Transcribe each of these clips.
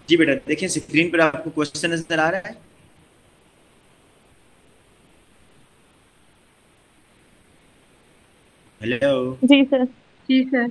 जी बेटा देखिए स्क्रीन पर आपको क्वेश्चन नजर आ रहा है। हेलो। जी सर। जी सर।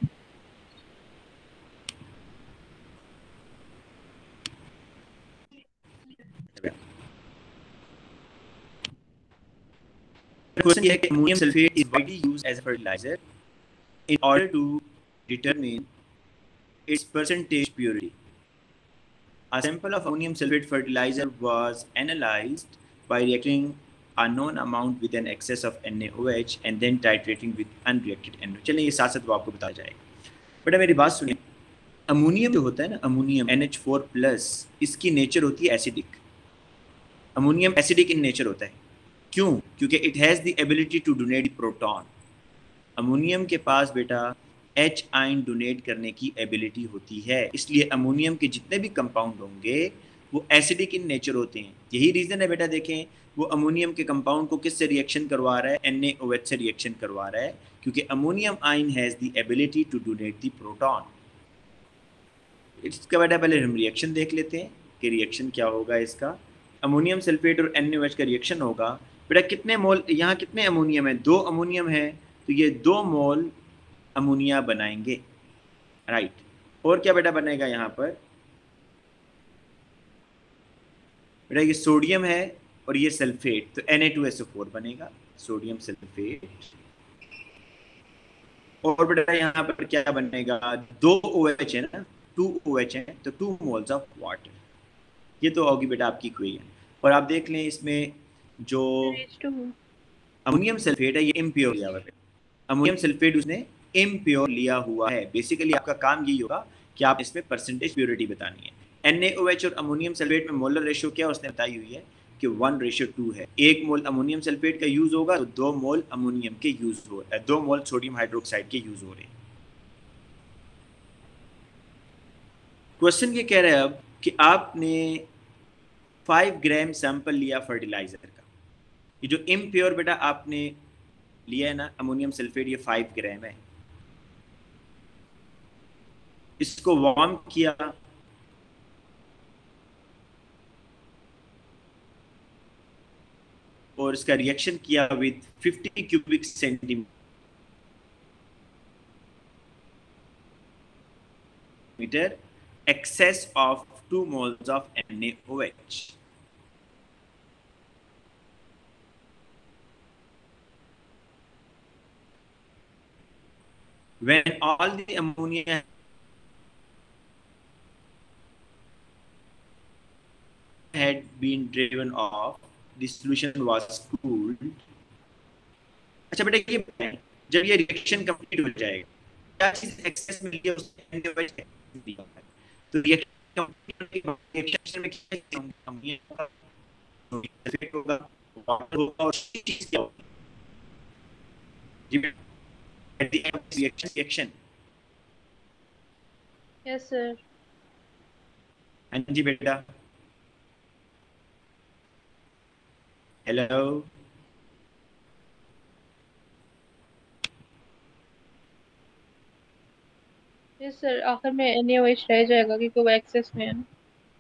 क्वेश्चन ये है कि ammonium sulphate is widely used as a fertiliser in order to determine its percentage purity. A sample of ammonium sulfate fertilizer was analyzed by reacting a known amount with an excess of NaOH and then titrating with unreacted NaOH. चलिए ये साथ साथ वो आपको बताया जाएगा। बेटा मेरी बात सुनिए, अमोनियम जो होता है ना, अमोनियम NH4+ इसकी नेचर होती है acidic. Ammonium acidic in nature होता है। क्यों? क्योंकि it has the ability to donate proton. Ammonium के पास बेटा H आयन डोनेट करने की एबिलिटी होती है, इसलिए अमोनियम के जितने भी कंपाउंड होंगे वो एसिडिक इन नेचर होते हैं। यही रीज़न है बेटा, देखें वो अमोनियम के कंपाउंड को किससे रिएक्शन करवा रहा है, NaOH से रिएक्शन करवा रहा है, क्योंकि ammonium ion has the ability to donate the proton. इसका बेटा पहले हम रिएक्शन देख लेते हैं कि रिएक्शन क्या होगा इसका। अमोनियम सल्फेट और NaOH का रिएक्शन होगा। बेटा कितने मोल, यहाँ कितने अमोनियम है? 2 अमोनियम है, तो ये 2 मोल अमोनिया बनाएंगे, राइट। और क्या बेटा बनेगा यहाँ पर? बेटा ये सोडियम है और ये सल्फेट, तो Na2SO4 बनेगा, सोडियम सल्फेट। और बेटा यहाँ पर क्या बनेगा? 2 OH है ना, 2 OH है, तो 2 मोल्स ऑफ वाटर। ये तो होगी बेटा आपकी इक्वेशन। और आप देख लें इसमें जो अमोनियम सल्फेट है ये इम्प्योर लिया हुआ है। अमोनियम सल्फेट उसने इम्प्योर लिया हुआ है। बेसिकली आपका काम यही होगा कि आप इसमें परसेंटेज प्योरिटी बतानी है। NaOH और अमोनियम सल्फेट में मोलर रेशियो क्या उसने बताई हुई है कि 1:2 है। 1 मोल अमोनियम सल्फेट का यूज होगा तो 2 मोल अमोनियम के यूज हो, 2 मोल सोडियम हाइड्रोक्साइड के यूज हो रहे हैं। क्वेश्चन ये कह रहा है अब कि आपने 5 ग्राम सैंपल लिया फर्टिलाइजर का। ये जो इम्प्योर बेटा आपने लिया है ना अमोनियम सल्फेट, ये 5 ग्राम है। इसको वार्म किया, और इसका रिएक्शन किया with 50 cubic centimetre excess of 2 moles of NaOH. When all the ammonia had been driven off, the solution was cooled. अच्छा बेटा ये जब ये रिएक्शन कंप्लीट हो जाएगा, क्या चीज एक्सेस में लिया उसने NaOH दिया है, तो रिएक्शन कंप्लीट होने के बाद रिएक्शन में क्या अमोनिया सल्फेट होगा, वाटर होगा, और चीज क्या होगी? जी बेटा at the end of the reaction। Yes sir. हाँ जी बेटा, हेलो। यस सर, आखिर में NaOH रह जाएगा क्योंकि वो एक्सेस में है ना।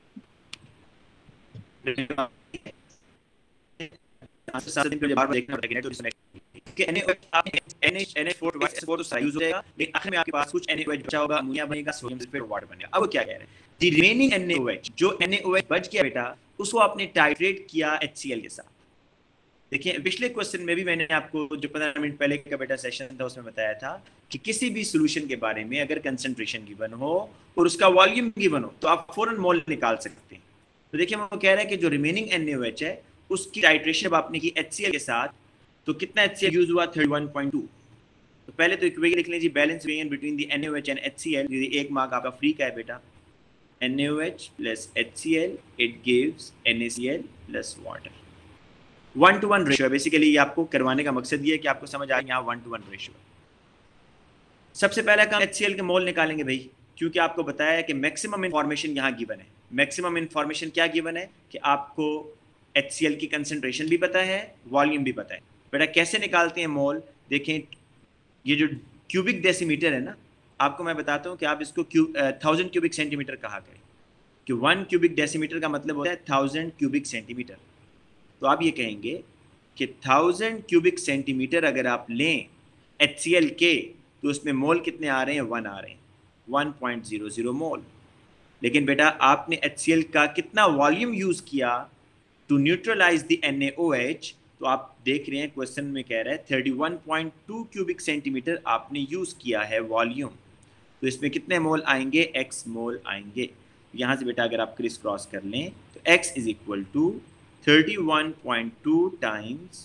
आंसर 7 दिन के लिए बार बार देखना पड़ेगा, नहीं तो डिस्कनेक्ट कि NaOH आप NH4 2SO4 तो सारा यूज हो जाएगा, लेकिन आखिर में आपके पास कुछ NaOH बचा होगा, अमोनिया बनेगा, सोडियम सल्फेट, वाटर बनेगा। अब वो क्या कह रहे हैं, द रिमेनिंग NaOH, जो NaOH बच गया बेटा उसको आपने टाइट्रेट किया HCl के साथ। देखिए पिछले क्वेश्चन में भी मैंने आपको जो 15 मिनट पहले का बेटा सेशन था उसमें बताया था कि किसी भी सॉल्यूशन के बारे में अगर कंसंट्रेशन गिवन हो और उसका वॉल्यूम गिवन हो तो आप फौरन मोल निकाल सकते हैं। तो देखिए वो कह रहा है कि जो रिमेनिंग NaOH है उसकी टाइट्रेशन आपने की HCl के साथ, तो कितना HCl यूज हुआ? 31.2। तो पहले तो इक्वेशन लिख लीजिए, balance equation between the NaOH and HCl। एक मार्क आपका फ्री का है बेटा। NaOH plus HCl it gives NaCl plus water। 1:1 ratio है। बेसिकली ये आपको करवाने का मकसद ये है कि आपको समझ आए यहाँ 1:1 रेशियो। सबसे पहला काम HCl के मोल निकालेंगे भाई, क्योंकि आपको बताया है कि मैक्सिमम इंफॉर्मेशन यहाँ गिवन है। मैक्सिमम इंफॉर्मेशन क्या गिवन है कि आपको HCl की कंसेंट्रेशन भी पता है, वॉल्यूम भी पता है। बेटा कैसे निकालते हैं मोल? देखें ये जो क्यूबिक डेसीमीटर है ना, आपको मैं बताता हूँ कि आप इसको 1000 क्यूबिक सेंटीमीटर कहा करें, कि 1 क्यूबिक डेसीमीटर का मतलब होता है 1000 क्यूबिक सेंटीमीटर। तो आप ये कहेंगे कि 1000 क्यूबिक सेंटीमीटर अगर आप लें HCl के, तो उसमें मोल कितने आ रहे हैं? 1 आ रहे हैं, 1.00 मोल। लेकिन बेटा आपने HCl का कितना वॉल्यूम यूज़ किया टू न्यूट्रलाइज द NaOH, तो आप देख रहे हैं क्वेश्चन में कह रहा है 31.2 क्यूबिक सेंटीमीटर आपने यूज़ किया है वॉल्यूम। तो इसमें कितने मोल आएंगे? x मोल आएंगे। यहाँ से बेटा अगर आप क्रिस क्रॉस कर लें तो x is equal to 31.2 times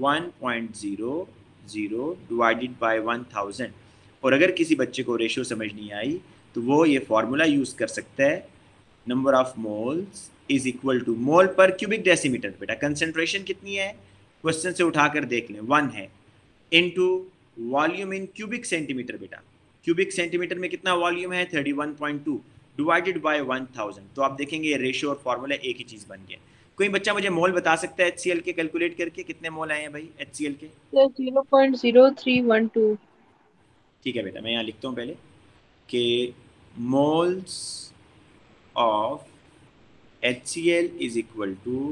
1.00 divided by 1000। और अगर किसी बच्चे को रेशियो समझ नहीं आई तो वो ये फॉर्मूला यूज़ कर सकता है, number of moles is equal to mole per cubic decimetre. बेटा कंसेंट्रेशन कितनी है क्वेश्चन से उठाकर देख लें, 1 है, into volume in cubic centimetre. बेटा क्यूबिक सेंटीमीटर में कितना वॉल्यूम है? 31.2 डिवाइडेड बाय 1000। तो आप देखेंगे ये रेशियो और फॉर्मूला एक ही चीज़ बन गया। कोई बच्चा मुझे मोल बता सकता है HCl के कैलकुलेट करके कितने मोल आए हैं भाई HCl के? 0.0312। ठीक है बेटा, मैं यहाँ लिखता हूँ पहले कि moles of HCl is equal to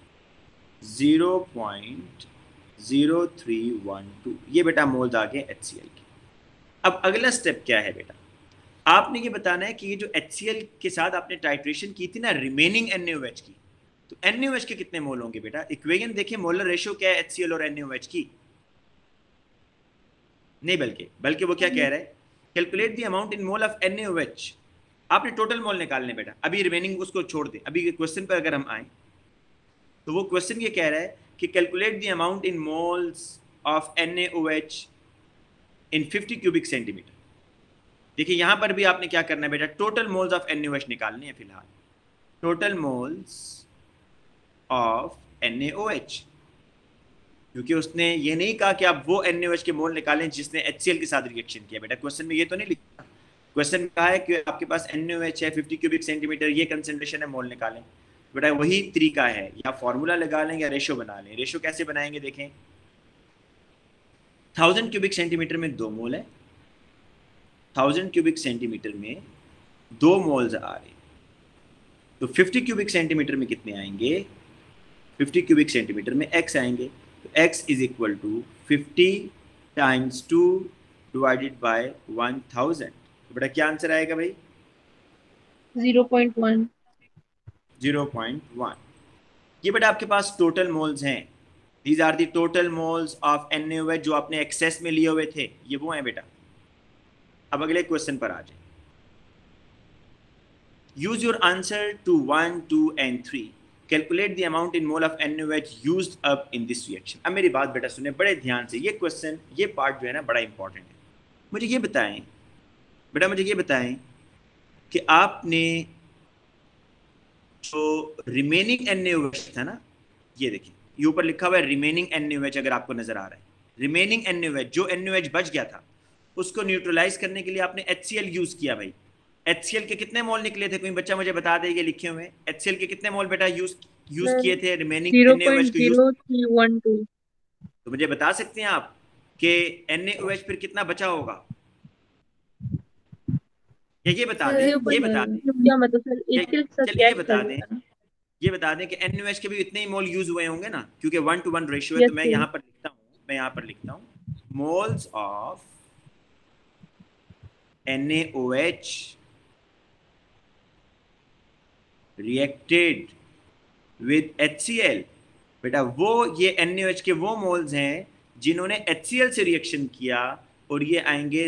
0.0312। ये बेटा मोल्स आ गए HCl के। अब अगला स्टेप क्या है बेटा? आपने ये बताना है कि ये जो HCl के साथ आपने टाइट्रेशन की थी ना रिमेनिंग NaOH की, तो NaOH के कितने मोल होंगे बेटा? इक्वेशन देखिए, मोलर रेशियो क्या है HCl और NaOH की? नहीं, बल्कि वो क्या कह रहा है? Calculate the amount in mole of NaOH। आपने टोटल मोल निकालने बेटा, अभी रिमेनिंग उसको छोड़ दे। अभी क्वेश्चन पर अगर हम आए तो वो क्वेश्चन ये कह रहा है कि calculate the amount in moles of NaOH in 50 cubic centimetre. देखिए यहां पर भी आपने क्या करना है बेटा? टोटल मोल्स ऑफ NaOH निकालने हैं फिलहाल, टोटल मोल्स ऑफ NaOH, क्योंकि उसने ये नहीं कहा कि आप वो NaOH के मोल निकालें जिसने HCl के साथ रिएक्शन किया। बेटा क्वेश्चन में ये तो नहीं लिखा, क्वेश्चन में कहा है कि आपके पास NaOH है 50 क्यूबिक सेंटीमीटर, ये कंसेंट्रेशन है, मोल निकालें। बेटा वही तरीका है, या फॉर्मूला लगा लें या रेशो बना लें। रेशो कैसे बनाएंगे देखें, 1000 क्यूबिक सेंटीमीटर में 2 मोल है, 1000 क्यूबिक सेंटीमीटर में 2 मोल्स आ रहे हैं, तो 50 क्यूबिक सेंटीमीटर में कितने आएंगे? 50 क्यूबिक सेंटीमीटर में x आएंगे, तो x is equal to 50 times 2 divided by 1000। तो बेटा क्या आंसर आएगा भाई? 0.1। 0.1। ये बेटा आपके पास टोटल मोल्स हैं, these are the total moles of NaOH जो आपने एक्सेस में लिए हुए थे, ये वो हैं बेटा। अब अगले क्वेश्चन पर आ जाए। Use your answer to 1, 2 and 3। Calculate the amount in mole of NaOH used up in this reaction. अब मेरी बात बेटा सुने बड़े ध्यान से, ये क्वेश्चन, ये पार्ट जो है ना बड़ा इंपॉर्टेंट है। मुझे ये बताएं बेटा, मुझे ये बताएं कि आपने जो रिमेनिंग NaOH था ना, ये देखिए ये ऊपर लिखा हुआ है रिमेनिंग NaOH, अगर आपको नजर आ रहा है रिमेनिंग NaOH, जो NaOH बच गया था उसको न्यूट्रलाइज करने के लिए आपने HCl यूज किया। भाई HCl के कितने मोल निकले थे? कोई बच्चा मुझे बता देगा, लिखे हुए HCl के कितने मोल बेटा यूज किए थे रिमेनिंग NaOH को यूज? 0.0312। तो मुझे बता सकते हैं आप कि NaOH फिर कितना बचा होगा? ये बता दें, ये बता दें, क्या मतलब सर, HCl के साथ चलिए क्या ये बता दें, करना? ये बता दें कि NaOH के भी इतने ही मोल यूज हुए होंगे ना, क्योंकि 1:1 रेशियो है। यस तो मैं सर। यहाँ पर लिखता हूँ, मैं यहाँ पर लिखता हूँ moles of NaOH reacted with HCl। बेटा वो ये NaOH के वो मोल्स हैं जिन्होंने HCl से रिएक्शन किया, और ये आएंगे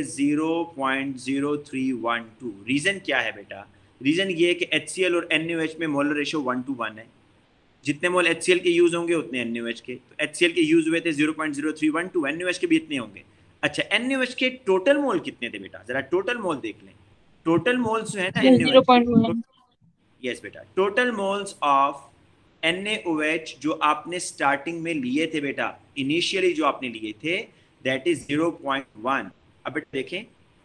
0.0312। रीजन क्या है बेटा? रीजन ये है कि HCl और NaOH में मोलर रेशियो 1:1 है। जितने मोल HCl के यूज होंगे उतने NaOH के, तो HCl के यूज हुए थे 0.0312, NaOH के भी इतने होंगे। अच्छा NaOH के टोटल मोल कितने थे बेटा? जरा टोटल मोल देख लें। टोटल मोल्स जो है ना NaOH के, 0.1। यस बेटा, टोटल मोल्स ऑफ NaOH जो आपने स्टार्टिंग में लिए थे बेटा, इनिशियली जो आपने लिए थे, दैट इज 0.1। अब बेटा देखें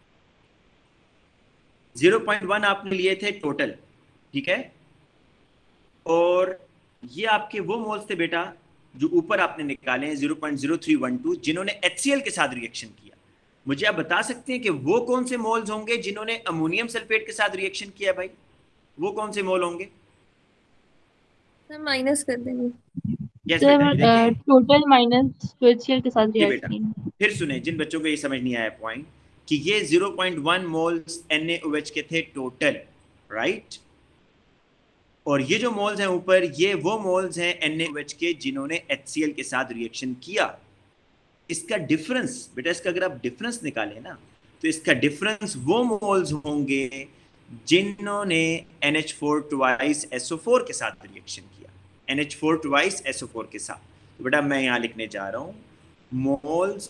0.1 आपने लिए थे टोटल, ठीक है, और ये आपके वो मोल्स थे बेटा जो ऊपर आपने निकाले हैं 0.0312, जिन्होंने HCl के साथ रिएक्शन किया। मुझे आप बता सकते हैं कि वो कौन से मोल्स होंगे जिन्होंने अमोनियम सल्फेट के साथ रिएक्शन किया? भाई वो कौन से मोल होंगे? सर माइनस कर देंगे। यस बेटा, ये सर देखें। टोटल माइनस तो HCl के साथ ये बेटा रिएक्शन। फिर सुने, जिन बच्चों को ये समझ नहीं आया पॉइंट, कि ये 0.1 मोल्स NaOH के थे टोटल, राइट? और ये जो मोल्स हैं ऊपर, ये वो मोल्स हैं NaOH के जिन्होंने HCl के साथ रिएक्शन किया। इसका डिफरेंस बेटा, इसका अगर आप डिफरेंस निकालें ना, तो इसका डिफरेंस वो मोल्स होंगे जिन्होंने NH4 ट्वाइस SO4 के साथ रिएक्शन किया, NH4 ट्वाइस SO4 के साथ। तो बेटा मैं यहां लिखने जा रहा हूं मोल्स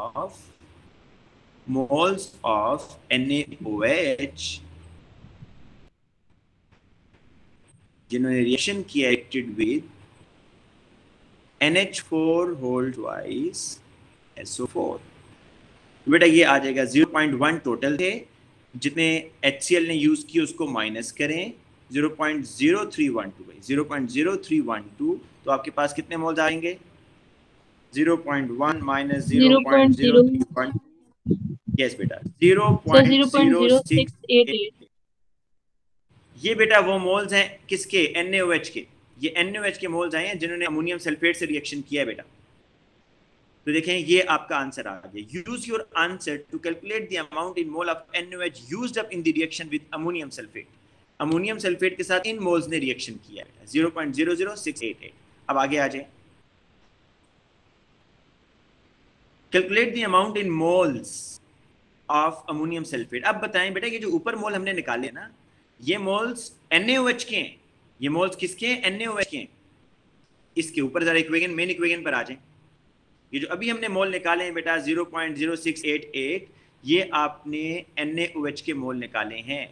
ऑफ NaOH जिन्होंने रिएक्शन किया acted with NH4 whole twice SO4। बेटा ये आ जाएगा 0.1 टोटल थे, जितने HCl ने यूज किए उसको माइनस करें 0.0312 भाई 0.0312, तो आपके पास कितने मोल्स आएंगे? 0.1 माइनस 0.0312। यस बेटा सर 0.0688। 0.0688। ये बेटा वो मोल्स हैं किसके? NaOH के। ये NaOH के मोल्स आए हैं जिन्होंने अमोनियम सल्फेट से रिएक्शन किया बेटा। तो देखें ये आपका आंसर आ गया। Use your answer to calculate the amount in mole of NaOH used up in the reaction with ammonium sulphate. Ammonium sulphate के साथ इन मोल्स ने रिएक्शन किया है 0.00688। अब आगे आ जाए, calculate the amount in moles of ammonium sulphate. अब बताएं बेटा, ये जो ऊपर मोल हमने निकाले ना, ये मोल्स NaOH के हैं। ये मोल्स किसके हैं? NaOH के हैं। इसके ऊपर जरा इक्वेशन, मेन इक्वेशन पर आ जाए। ये जो अभी हमने मोल निकाले हैं बेटा 0.0688, ये आपने NaOH के मोल निकाले हैं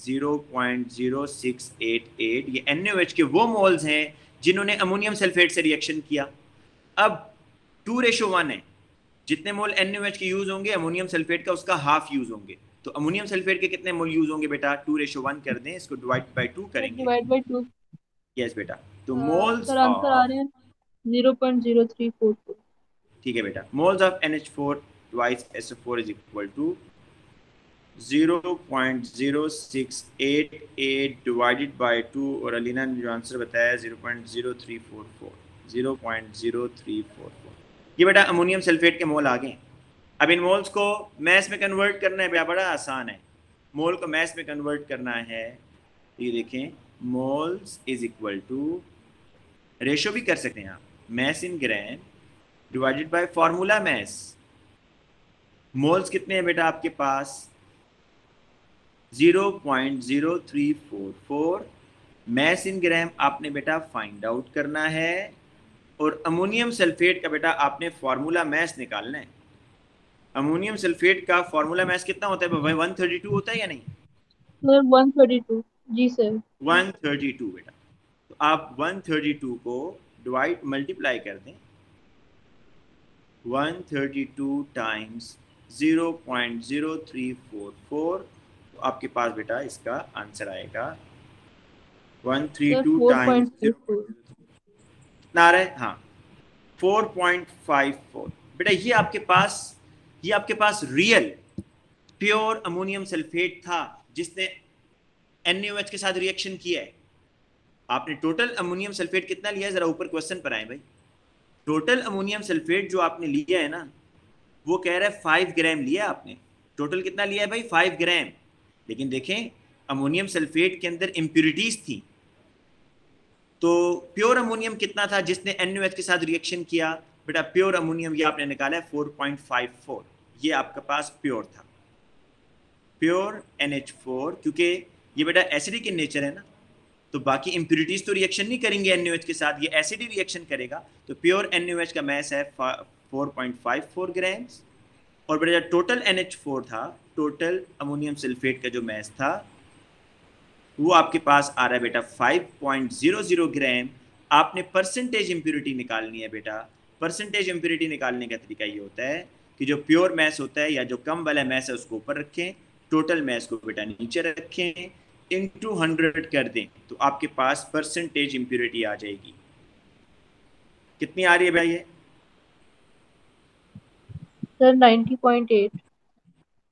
0.0688। ये NaOH के वो मोल्स हैं जिन्होंने अमोनियम सल्फेट से रिएक्शन किया। अब 2:1 है, जितने मोल NaOH के यूज होंगे अमोनियम सल्फेट का उसका हाफ यूज होंगे। तो अमोनियम सल्फेट के कितने मोल यूज होंगे बेटा? 2:1 कर दें, इसको डिवाइड बाय 2 करेंगे। Divide by 2। यस बेटा, तो मोल्स सर आंसर आ ऑफ, रहे हैं 0.0344। ठीक है बेटा, moles of NH4 twice SO4 is equal to 0.0688 divided by 2, और अलीना ने जो आंसर बताया 0.0344। 0.0344। ये बेटा अमोनियम सल्फेट के मोल आ गए। अब इन मोल्स को मैस में कन्वर्ट करना है, बड़ा आसान है। मोल को मैस में कन्वर्ट करना है, ये देखें, moles is equal to, ratio भी कर सकते हैं आप, mass in gram divided by formula mass. Moles कितने हैं बेटा आपके पास? 0.0344। मैस इन ग्राम आपने बेटा फाइंड आउट करना है, और अमोनियम सल्फेट का बेटा आपने फॉर्मूला मैस निकालना है। अमोनियम सल्फेट का फॉर्मूला मैस कितना होता है भाई? 132 होता है या नहीं? सर 132। जी सर। 132 बेटा। तो आप 132 को डिवाइड मल्टीप्लाई कर दें, 132 टाइम्स 0.0344, तो आपके पास बेटा इसका आंसर आएगा 132 टाइम्स 0 कितना आ रहा है? हाँ 4.54। बेटा ये आपके पास रियल प्योर अमोनियम सल्फेट था जिसने NaOH के साथ रिएक्शन किया है। आपने टोटल अमोनियम सल्फेट कितना लिया है? जरा ऊपर क्वेश्चन पर आए भाई। टोटल अमोनियम सल्फेट जो आपने लिया है ना, वो कह रहा है 5 ग्राम लिया आपने। टोटल कितना लिया है भाई? 5 ग्राम। लेकिन देखें अमोनियम सल्फेट के अंदर इम्प्योरिटीज थी, तो प्योर अमोनियम कितना था जिसने NaOH के साथ रिएक्शन किया? बेटा प्योर अमोनियम ये आपने निकाला है 4.54। ये आपके पास प्योर था, प्योर NH4, क्योंकि ये बेटा एसिडिक इन नेचर है ना, तो बाकी इम्प्योरिटीज तो रिएक्शन नहीं करेंगे NaOH के साथ, ये एसिड रिएक्शन करेगा। तो प्योर NaOH का मैस है 4.54 ग्राम्स। और बेटा टोटल NH4 था, टोटल अमोनियम सल्फेट का जो मैस था वो आपके पास आ रहा है बेटा 5.00 ग्राम। आपने परसेंटेज इम्प्योरिटी निकालनी है बेटा। परसेंटेज इम्प्योरिटी निकालने का तरीका ये होता है कि जो प्योर मैस होता है या जो कम वाला मैस है उसको ऊपर रखें, टोटल मैस को बेटा नीचे रखें, इनटू 100 कर दें, तो आपके पास परसेंटेज इम्प्योरिटी आ जाएगी। कितनी आ रही है भाई? ये सर 90.8।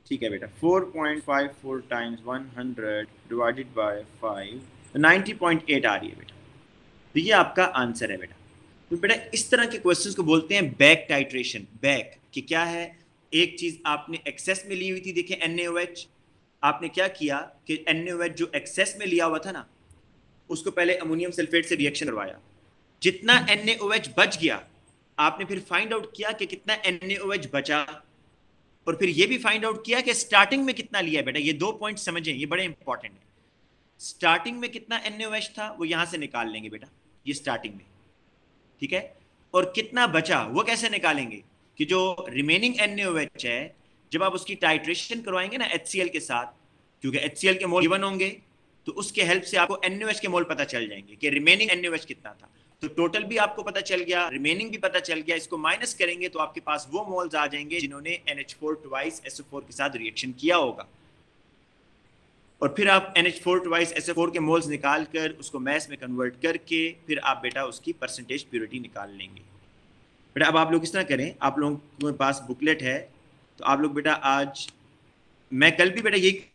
ठीक है बेटा, 4.54 टाइम्स 100 डिवाइडेड बाय 5, 90.8 आ रही है बेटा। तो ये आपका आंसर है बेटा। तो बेटा इस तरह के क्वेश्चंस को बोलते हैं बैक टाइट्रेशन। बैक कि क्या है, एक चीज आपने एक्सेस में ली हुई थी, देखिए NaOH, आपने क्या किया कि NaOH जो एक्सेस में लिया हुआ था ना, उसको पहले अमोनियम सल्फेट से रिएक्शन करवाया, जितना NaOH बच गया आपने फिर फाइंड आउट किया कि कितना NaOH बचा, और फिर ये भी फाइंड आउट किया कि स्टार्टिंग में कितना लिया बेटा। ये 2 पॉइंट समझें, ये बड़े इंपॉर्टेंट है। स्टार्टिंग में कितना NaOH था वो यहां से निकाल लेंगे बेटा, ये स्टार्टिंग में, ठीक है। और कितना बचा वो कैसे निकालेंगे कि जो रिमेनिंग NaOH है, जब आप उसकी टाइट्रेशन करवाएंगे ना HCl के साथ, क्योंकि HCl के मोल गिवन होंगे, तो उसके हेल्प से आपको NaOH के मोल पता चल जाएंगे कि रिमेनिंग NaOH कितना था। तो टोटल भी आपको पता चल गया, रिमेनिंग भी पता चल गया। इसको माइनस करेंगे तो आपके पास वो मोल्स आ जाएंगे जिन्होंने NH4 ट्वाइस SO4 के साथ रिएक्शन किया होगा। और फिर आप NH4 ट्वाइस SO4 के मोल्स निकाल कर उसको मैस में कन्वर्ट करके फिर आप बेटा उसकी परसेंटेज प्योरिटी निकाल लेंगे। बेटा अब आप लोग किस तरह करें, आप लोगों के पास बुकलेट है, तो आप लोग बेटा आज, मैं कल भी बेटा यही